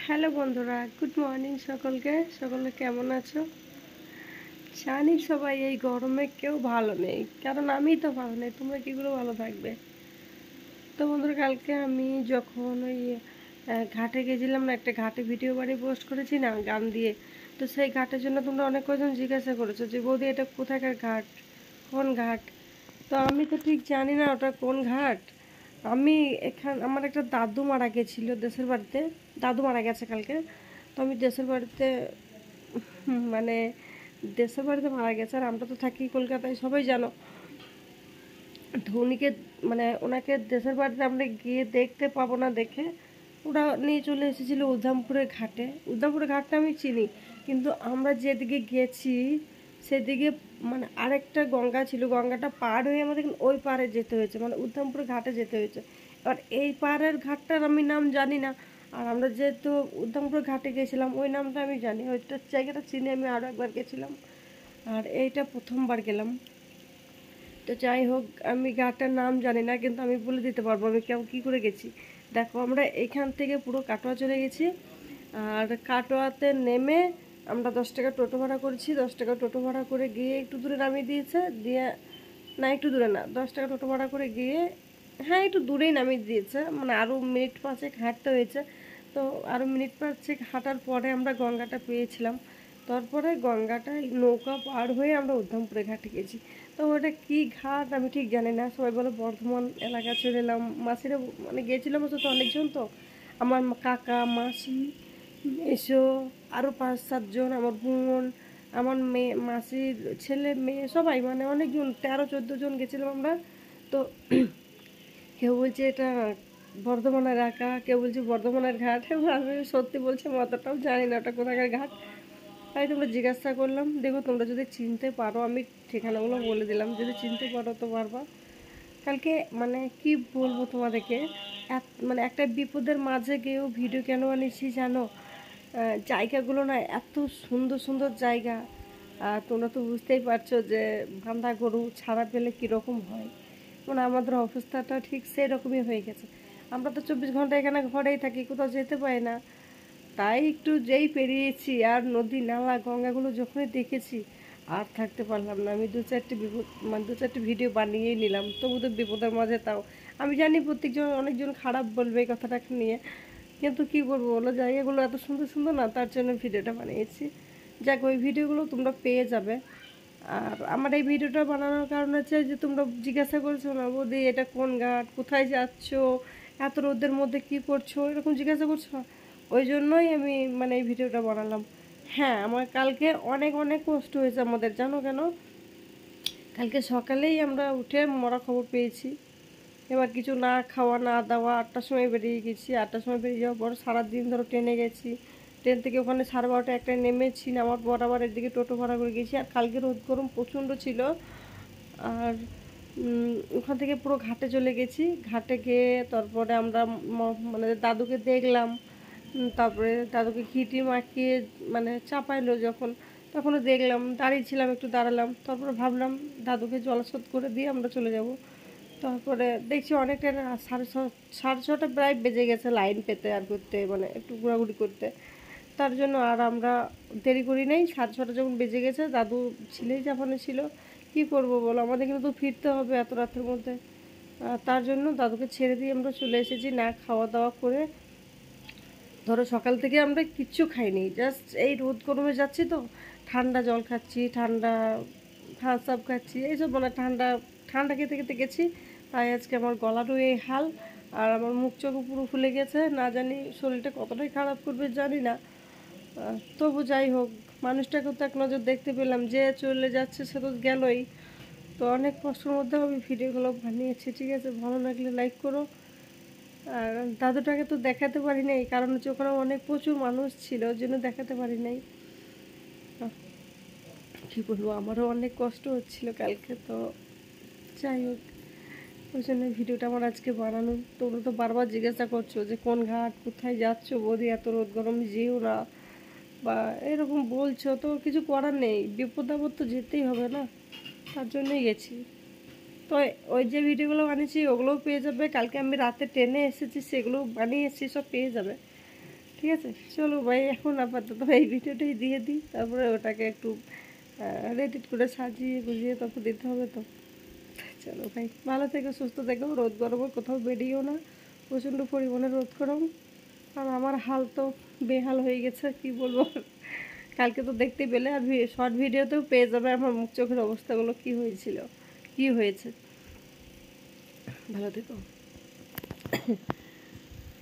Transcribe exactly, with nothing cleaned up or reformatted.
Hello বন্ধুরা, good morning সকলকে। সকলে কেমন আছো? জানি সবাই এই গরমে কেউ ভালো নেই, কারণ আমি তো ভালো নেই, তোমরা কী করে ভালো থাকবে? তো বন্ধুরা, কালকে আমি যখন ওই ঘাটে গেছিলাম না, একটা ঘাটে ভিডিও বাড়ি পোস্ট করেছি না গান দিয়ে। তো সেই ঘাটের জন্য তোমরা অনেক কজন জিজ্ঞাসা করেছো যে বৌদি এটা কোথাকার ঘাট, কোন ঘাট। তো আমি তো ঠিক জানি না ওটা কোন ঘাট। আমি এখান আমার একটা দাদু মারা গেছিলো দেশের বাড়িতে, দাদু মারা গেছে কালকে। তো আমি দেশের বাড়িতে মানে দেশের বাড়িতে মারা গেছে, আর আমরা তো থাকি কলকাতায়, সবাই জানো। তো উনিকে মানে ওনাকে দেশের বাড়িতে আমরা গিয়ে দেখতে পাবো না দেখে ওরা নিয়ে চলে এসেছিলো উধামপুরের ঘাটে। উধামপুরের ঘাটটা আমি চিনি, কিন্তু আমরা যেদিকে গেছি সেদিকে মানে আরেকটা গঙ্গা ছিল, গঙ্গাটা পার হয়ে আমাদের ওই পারে যেতে হয়েছে, মানে উধামপুরের ঘাটে যেতে হয়েছে। এবার এই পাড়ের ঘাটটার আমি নাম জানি না, আর আমরা যেহেতু উধামপুরের ঘাটে গেছিলাম ওই নামটা আমি জানি, ওইটা জায়গাটা চিনি। আমি আরও একবার গেছিলাম, আর এইটা প্রথমবার গেলাম। তো যাই হোক, আমি ঘাটটার নাম জানি না, কিন্তু আমি বলে দিতে পারবো আমি কেউ কী করে গেছি। দেখো, আমরা এখান থেকে পুরো কাটোয়া চলে গেছি, আর কাটোয়াতে নেমে আমরা দশ টাকা টোটো ভাড়া করেছি। দশ টাকা টোটো ভাড়া করে গিয়ে একটু দূরে নামিয়ে দিয়েছে, দিয়ে না একটু দূরে না, দশ টাকা টোটো ভাড়া করে গিয়ে হ্যাঁ একটু দূরেই নামিয়ে দিয়েছে, মানে আরও মিনিট পাঁচেক হাঁটতে হয়েছে। তো আরও মিনিট পাঁচেক হাঁটার পরে আমরা গঙ্গাটা পেয়েছিলাম। তারপরে গঙ্গাটায় নৌকা পার হয়ে আমরা উধামপুরে ঘাটে গেছি। তো ওটা কী ঘাট আমি ঠিক জানি না, সবাই বলে বর্ধমান এলাকা চলে এলাম। মাসিরা মানে গিয়েছিলাম তো অনেকজন, তো আমার কাকা মাসি এসো আরও পাঁচ সাতজন, আমার বোন, আমার মেয়ে, মাসির ছেলে মেয়ে, সবাই মানে অনেকজন, তেরো চোদ্দো জন গেছিলাম আমরা। তো কেউ বলছে এটা বর্ধমানের এলাকা, কেউ বলছে বর্ধমানের ঘাট। এবার আমি সত্যি বলছি আমি অতটাও জানি না ওটা কোথাকার ঘাট, তাই তোমরা জিজ্ঞাসা করলাম। দেখো, তোমরা যদি চিনতে পারো, আমি ঠিকানাগুলো বলে দিলাম, যদি চিনতে পারো তো পারবা। কালকে মানে কি বলবো তোমাদেরকে, মানে একটা বিপদের মাঝে গিয়েও ভিডিও কেন আনিছি জানো? জায়গাগুলো না এত সুন্দর সুন্দর জায়গা, আর তোমরা তো বুঝতেই পারছো যে বান্ধা গরু ছাড়া পেলে কীরকম হয়, মানে আমাদের অবস্থাটা ঠিক সেরকমই হয়ে গেছে। আমরা তো চব্বিশ ঘন্টা এখানে ঘরেই থাকি, কোথাও যেতে পারি না। তাই একটু যেই পেরিয়েছি, আর নদী নালা গঙ্গাগুলো যখনই দেখেছি আর থাকতে পারলাম না। আমি দু চারটে বিপদ মানে দু চারটে ভিডিও বানিয়েই নিলাম, তবু তো বিপদের মাঝে। তাও আমি জানি প্রত্যেকজন অনেকজন খারাপ বলবে এই কথাটাকে নিয়ে, কিন্তু কী করবো বলো, জায়গাগুলো এত সুন্দর সুন্দর না, তার জন্য ভিডিওটা বানিয়েছি। যাক, ওই ভিডিওগুলো তোমরা পেয়ে যাবে। আর আমার এই ভিডিওটা বানানোর কারণ হচ্ছে যে তোমরা জিজ্ঞাসা করছো না বৌদি এটা কোন ঘাট, কোথায় যাচ্ছ, এত রোদের মধ্যে কী করছো, এরকম জিজ্ঞাসা করছো। ওই জন্যই আমি মানে এই ভিডিওটা বানালাম। হ্যাঁ, আমার কালকে অনেক অনেক কষ্ট হয়েছে আমাদের, জানো কেন? কালকে সকালেই আমরা উঠে মরা খবর পেয়েছি। এবার কিছু না খাওয়া না দাওয়া আটটার সময় বেরিয়ে গেছি। আটটার সময় বেরিয়ে যাওয়ার পর সারাদিন ধরো ট্রেনে গেছি। ট্রেন থেকে ওখানে সাড়ে বারোটা একটায় নেমেছি, নামার পর আবার এদিকে টোটো ভাড়া করে গেছি। আর কালকে রোদ গরম প্রচণ্ড ছিল, আর ওখান থেকে পুরো ঘাটে চলে গেছি। ঘাটে গিয়ে তারপরে আমরা মানে দাদুকে দেখলাম, তারপরে দাদুকে ঘিটি মাখিয়ে মানে চাপাইলো যখন, তখনও দেখলাম, দাঁড়িয়েছিলাম, একটু দাঁড়ালাম। তারপরে ভাবলাম দাদুকে জলশোধ করে দিয়ে আমরা চলে যাব। তারপরে দেখছি অনেকটা সাড়ে ছ সাড়ে ছটা প্রায় বেজে গেছে লাইন পেতে আর করতে, মানে একটু ঘোরাঘুরি করতে। তার জন্য আর আমরা দেরি করি নাই। সাড়ে ছটা যখন বেজে গেছে, দাদু ছিলেই জাপানে ছিল, কি করব বলো, আমাদের কিন্তু ফিরতে হবে এত রাতের মধ্যে। তার জন্য দাদুকে ছেড়ে দিয়ে আমরা চলে এসেছি, না খাওয়া দাওয়া করে। ধরো সকাল থেকে আমরা কিচ্ছু খাইনি, জাস্ট এই রোদ গরমে যাচ্ছি তো ঠান্ডা জল খাচ্ছি, ঠান্ডা থামস আপ খাচ্ছি, এইসব মানে ঠান্ডা ঠান্ডা খেতে খেতে গেছি। তাই আজকে আমার গলারও এই হাল, আর আমার মুখ চোখও পুরো ফুলে গেছে। না জানি শরীরটা কতটাই খারাপ করবে জানি না, তবু যাই হোক, মানুষটাকেও তো এক নজর দেখতে পেলাম, যে চলে যাচ্ছে সে তো গেলই। তো অনেক কষ্টের মধ্যে আমি ভিডিওগুলো বানিয়েছি, ঠিক আছে? ভালো লাগলে লাইক করো। আর দাদুটাকে তো দেখাতে পারি নাই, কারণ হচ্ছে ওখানে অনেক প্রচুর মানুষ ছিল, ওই জন্য দেখাতে পারি নাই। কী বলবো, আমারও অনেক কষ্ট হচ্ছিল কালকে। তো যাই হোক, ওই জন্য ভিডিওটা আমার আজকে বানানো। তোমরা তো বারবার জিজ্ঞাসা করছো যে কোন ঘাট, কোথায় যাচ্ছ বৌদি, এত রোদ গরম যেও না, বা এরকম বলছো। তো কিছু করার নেই, বিপদ আপদ তো যেতেই হবে না, তার জন্যই গেছি। তো ওই যে ভিডিওগুলো বানিয়েছি ওগুলোও পেয়ে যাবে। কালকে আমি রাতে ট্রেনে এসেছি, সেগুলো বানিয়েছি, সব পেয়ে যাবে। ঠিক আছে, চলো ভাই এখন আপাতত এই ভিডিওটাই দিয়ে দিই, তারপরে ওটাকে একটু এডিট করে সাজিয়ে গুজিয়ে তারপর দিতে হবে। তো চলো ভাই, ভালো থেকো, সুস্থ থেকো, রোদ গরমে কোথাও বেরিয়েও না, প্রচণ্ড পরিমাণে রোদ গরম। আর আমার হাল তো বেহাল হয়ে গেছে, কি বলবো। কালকে তো দেখতে পেলে, আর শর্ট ভিডিওতেও পেয়ে যাবে আমার মুখ চোখের অবস্থাগুলো কি হয়েছিল, কি হয়েছে। ভালো থেকো।